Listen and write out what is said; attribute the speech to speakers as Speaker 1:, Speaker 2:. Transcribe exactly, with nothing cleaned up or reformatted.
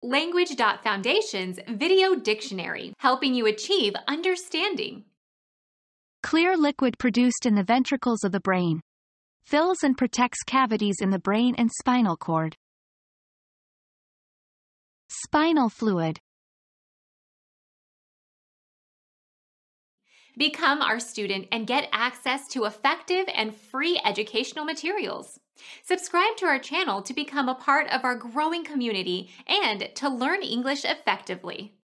Speaker 1: Language.Foundation's Video Dictionary, helping you achieve understanding.
Speaker 2: Clear liquid produced in the ventricles of the brain. Fills and protects cavities in the brain and spinal cord. Spinal fluid.
Speaker 1: Become our student and get access to effective and free educational materials. Subscribe to our channel to become a part of our growing community and to learn English effectively.